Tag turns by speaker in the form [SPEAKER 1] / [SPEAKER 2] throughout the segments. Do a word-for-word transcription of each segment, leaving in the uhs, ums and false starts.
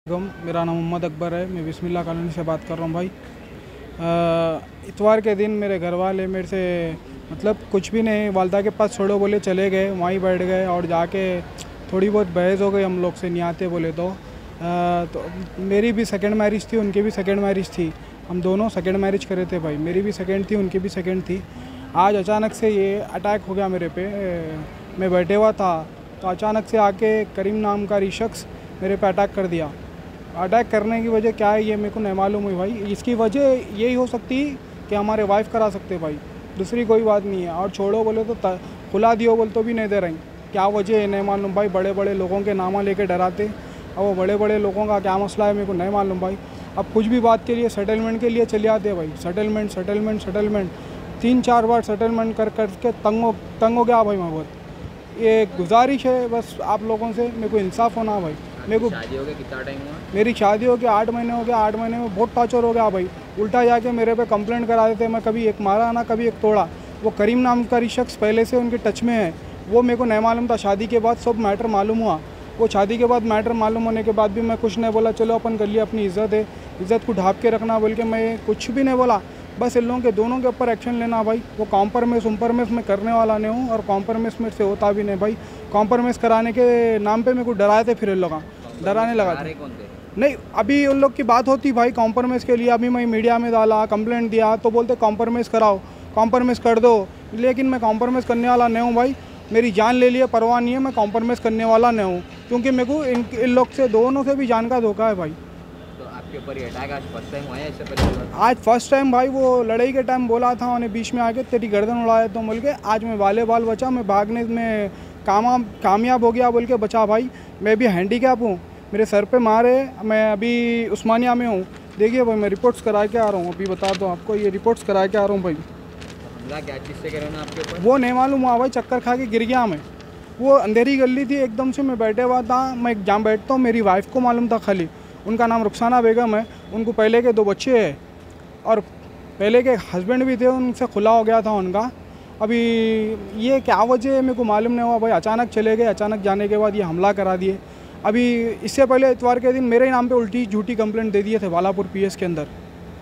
[SPEAKER 1] मेरा नाम मोहम्मद अकबर है। मैं बिस्मिल्लाह कॉलोनी से बात कर रहा हूँ भाई। इतवार के दिन मेरे घर वाले मेरे से मतलब कुछ भी नहीं, वालदा के पास छोड़ो बोले, चले गए, वहीं बैठ गए और जाके थोड़ी बहुत बहस हो गई हम लोग से, नहीं आते बोले तो आ, तो मेरी भी सेकंड मैरिज थी, उनकी भी सेकंड मैरिज थी, हम दोनों सेकंड मैरिज करे थे भाई। मेरी भी सेकंड थी, उनकी भी सेकंड थी। आज अचानक से ये अटैक हो गया मेरे पे। मैं बैठे हुआ था तो अचानक से आके करीम नाम का शख्स मेरे पे अटैक कर दिया। अटैक करने की वजह क्या है ये मेरे को नहीं मालूम है भाई। इसकी वजह यही हो सकती कि हमारे वाइफ करा सकते भाई, दूसरी कोई बात नहीं है। और छोड़ो बोले तो खुला दियो बोले तो भी नहीं दे रही, क्या वजह है नहीं मालूम भाई। बड़े बड़े लोगों के नामा लेके डराते, अब वो बड़े बड़े लोगों का क्या मसला है मेरे को नहीं मालूम भाई। अब कुछ भी बात के लिए सेटलमेंट के लिए चले आते भाई, सेटलमेंट सेटलमेंट सेटलमेंट तीन चार बार सेटलमेंट कर करके तंग हो तंग हो गया भाई मैं बहुत। ये गुजारिश है बस आप लोगों से, मेरे को इंसाफ होना भाई। मेरे को
[SPEAKER 2] शादी हो गया कितना टाइम हुआ?
[SPEAKER 1] मेरी शादी हो गया आठ महीने हो गया। आठ महीने में बहुत टॉर्चर हो गया भाई। उल्टा जाके मेरे पे कंप्लेंट करा देते, मैं कभी एक मारा ना कभी एक तोड़ा। वो करीम नाम का शख्स पहले से उनके टच में है, वो मेरे को नहीं मालूम था। शादी के बाद सब मैटर मालूम हुआ। वो शादी के बाद मैटर मालूम होने के बाद भी मैं कुछ नहीं बोला, चलो अपन कर लिया, अपनी इज़्ज़त है, इज़्ज़त को ढाँप के रखना बोल के मैं कुछ भी नहीं बोला। बस इन लोगों के दोनों के ऊपर एक्शन लेना भाई। वो कॉम्प्रोमाइज़ उम्प्रोमाइज़ में करने वाला नहीं हूँ और कॉम्प्रोमाइज़ मेरे से होता भी नहीं भाई। कॉम्प्रोमाइज़ कराने के नाम पे मेरे को डराए थे, फिर इन लोग डराने लगा था। नहीं अभी उन लोग की बात होती भाई कॉम्प्रोमाइज़ के लिए। अभी मैं मीडिया में डाला, कंप्लेंट दिया तो बोलते कॉम्प्रोमाइज़ कराओ, कॉम्प्रोमाइज़ कर दो, लेकिन मैं कॉम्प्रोमाइज़ करने वाला नहीं हूँ भाई। मेरी जान ले लिए परवाह नहीं है, मैं कॉम्प्रोमाइज़ करने वाला नहीं हूँ, क्योंकि मेरे को इन इन लोग से दोनों से भी जान का धोखा है भाई।
[SPEAKER 2] तो आपके ऊपर ये अटैक आज फर्स्ट टाइम हुआ है इससे पहले?
[SPEAKER 1] आज फर्स्ट टाइम भाई। वो लड़ाई के टाइम बोला था उन्हें बीच में आके तेरी गर्दन उड़ाए तो बोल के, आज मैं वाले बाल बचा, मैं भागने में कामा कामयाब हो गया बोल के बचा भाई। मैं भी हैंडीकैप हूँ, मेरे सर पे मारे, मैं अभी उस्मानिया में हूँ। देखिए भाई मैं रिपोर्ट्स करा के आ रहा हूँ, अभी बता दो आपको, ये रिपोर्ट्स करा के आ रहा हूँ भाई।
[SPEAKER 2] हमला क्या चीज़ से करे ना आपके ऊपर?
[SPEAKER 1] वो नहीं मालूम हुआ भाई, चक्कर खा के गिर गया मैं। वो अंधेरी गली थी, एकदम से मैं बैठे हुआ था, मैं जहाँ बैठता हूँ मेरी वाइफ को मालूम था खाली, उनका नाम रुखसाना बेगम है। उनको पहले के दो बच्चे हैं और पहले के हस्बैंड भी थे, उनसे खुला हो गया था उनका। अभी ये क्या वजह है मेरे को मालूम नहीं हुआ भाई। अचानक चले गए, अचानक जाने के बाद ये हमला करा दिए। अभी इससे पहले इतवार के दिन मेरे नाम पे उल्टी झूठी कंप्लेंट दे दिए थे वालापुर पीएस के अंदर।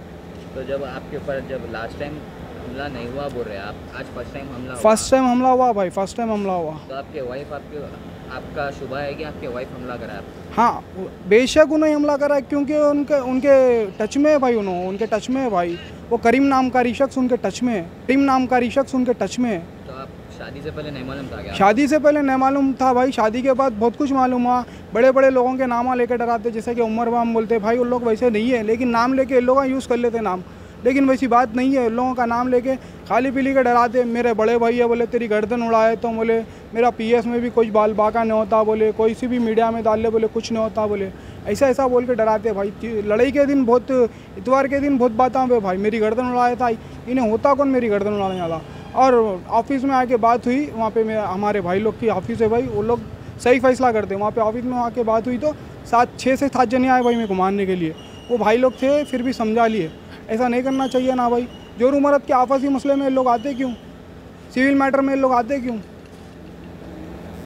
[SPEAKER 2] तो जब आपके ऊपर जब लास्ट टाइम हमला नहीं हुआ बोल रहे हैं आप, आज फर्स्ट टाइम हमला हुआ?
[SPEAKER 1] फर्स्ट टाइम हमला हुआ भाई, फर्स्ट टाइम हमला हुआ।
[SPEAKER 2] तो आपके वाइफ आपके आपका शुबा है कि आपके वाइफ हमला करा है?
[SPEAKER 1] हाँ बेशक उन्हें हमला करा है, क्योंकि उनके उनके टच में है भाई, उन्होंने उनके टच में है भाई। वो करीम नाम का शख्स उनके टच में है, करीम नाम का शख्स उनके टच में है।
[SPEAKER 2] तो आप शादी से पहले नहीं मालूम था क्या?
[SPEAKER 1] शादी से पहले नहीं मालूम था भाई, शादी के बाद बहुत कुछ मालूम हुआ। बड़े बड़े लोगों के नाम लेकर डराते, जैसे कि उमर बाम बोलते भाई, उन लोग वैसे नहीं है, लेकिन नाम लेके इन लोग यूज़ कर लेते नाम, लेकिन वैसी बात नहीं है। लोगों का नाम लेके खाली पीली के डराते। मेरे बड़े भाई है बोले तेरी गर्दन उड़ाए तो बोले, मेरा पीएस में भी कुछ बाल बाका नहीं होता बोले, कोई सी भी मीडिया में डाल ले बोले कुछ नहीं होता बोले, ऐसा ऐसा बोल के डराते भाई। लड़ाई के दिन बहुत, इतवार के दिन बहुत बातें पे भाई, मेरी गर्दन उड़ाया था, इन्हें होता कौन मेरी गर्दन उड़ाने वाला। और ऑफिस में आके बात हुई, वहाँ पे मेरे हमारे भाई लोग की ऑफिस है भाई, वो लोग सही फैसला करते हैं। वहाँ पे ऑफिस में आके बात हुई तो सात छः से सात जने आए भाई मेरे को मारने के लिए। वो भाई लोग थे, फिर भी समझा लिए। ऐसा नहीं करना चाहिए ना भाई। जोर उमरत के आपसी मसले में लोग आते क्यों, सिविल मैटर में लोग आते क्यों?